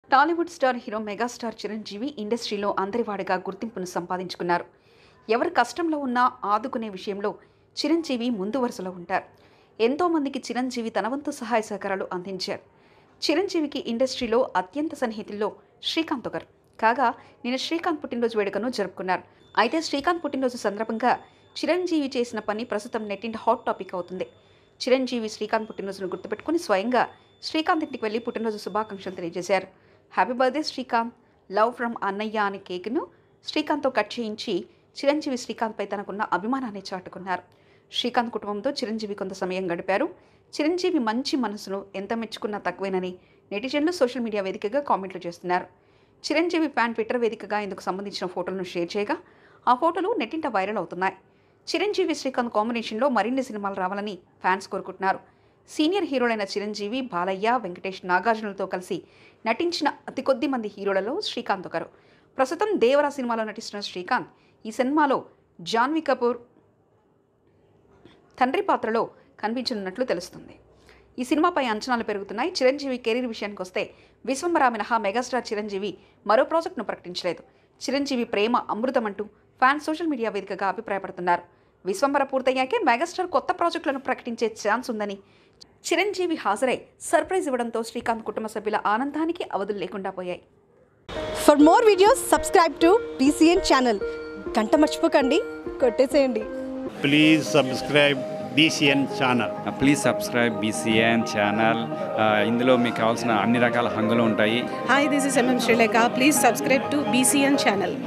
Tollywood star hero megastar Chiranjeevi ఇండస్ట్రీలో అందరివాడిగా గుర్తింపును సంపాదించుకున్నారు. ఎవరు కష్టంలో ఉన్నా ఆదుకునే విషయంలో చిరంజీవి ముందు వరుసలో ఉంటారు. ఎంతోమందికి చిరంజీవి తన వంతు సహాయ సహకారాలు అందించారు. చిరంజీవికి ఇండస్ట్రీలో అత్యంత సన్నిహితుల్లో శ్రీకాంత్ ఒకరు. కాగా నిన్న శ్రీకాంత్ పుట్టినరోజు వేడుకను జరుపుకున్నారు. అయితే శ్రీకాంత్ పుట్టినరోజు సందర్భంగా చిరంజీవి చేసిన పని ప్రస్తుతం నెట్టింట హాట్ టాపిక్ అవుతుంది. చిరంజీవి శ్రీకాంత్ పుట్టినరోజును గుర్తుపెట్టుకుని స్వయంగా శ్రీకాంత్ ఇంటికి వెళ్లి పుట్టినరోజు శుభాకాంక్షలు తెలియజేశారు. Happy birthday Srikanth, love from అన్నయ్య అనే కేక్ను శ్రీకాంత్తో కట్ చేయించి చిరంజీవి శ్రీకాంత్పై తనకున్న అభిమానాన్ని చాటుకున్నారు. శ్రీకాంత్ కుటుంబంతో చిరంజీవి కొంత సమయం గడిపారు. చిరంజీవి మంచి మనసును ఎంత మెచ్చుకున్నా తక్కువేనని నెటిజన్లు సోషల్ మీడియా వేదికగా కామెంట్లు చేస్తున్నారు. చిరంజీవి ఫ్యాన్ ట్విట్టర్ వేదికగా ఇందుకు సంబంధించిన ఫోటోలను షేర్ చేయగా ఆ ఫోటోలు నెట్టింట వైరల్ అవుతున్నాయి. చిరంజీవి శ్రీకాంత్ కాంబినేషన్లో మరిన్ని సినిమాలు రావాలని ఫ్యాన్స్ కోరుకుంటున్నారు. సీనియర్ హీరోలైన చిరంజీవి, బాలయ్య, వెంకటేష్, నాగార్జునలతో కలిసి నటించిన అతి కొద్ది మంది హీరోలలో శ్రీకాంత్ ఒకరు. ప్రస్తుతం దేవరా సినిమాలో నటిస్తున్న శ్రీకాంత్ ఈ సినిమాలో జాన్వీ కపూర్ తండ్రి పాత్రలో కనిపించనున్నట్లు తెలుస్తుంది. ఈ సినిమాపై అంచనాలు పెరుగుతున్నాయి. చిరంజీవి కెరీర్ విషయానికి వస్తే విశ్వంబర మినహా మెగాస్టార్ చిరంజీవి మరో ప్రాజెక్టును ప్రకటించలేదు. చిరంజీవి ప్రేమ అమృతం అంటూ ఫ్యాన్స్ సోషల్ మీడియా వేదికగా అభిప్రాయపడుతున్నారు. విశ్వంబర పూర్తయ్యాకే మెగాస్టార్ కొత్త ప్రాజెక్టులను ప్రకటించే ఛాన్స్ ఉందని చిరంజీవి హాజరై సర్ప్రైజ్ ఇవ్వడంతో శ్రీకాంత్ కుటుంబ సభ్యుల ఆనందానికి అవధులు లేకుండా పోయాయి. For more videos subscribe to BCN channel. గంట మర్చిపోకండి, కొట్టేసేయండి. Please subscribe BCN channel. Please subscribe BCN channel. ఇందులో మీకు కావాల్సిన అన్ని రకాల హంగులు ఉంటాయి. Hi, this is MM Sri Lanka. Please subscribe to BCN channel.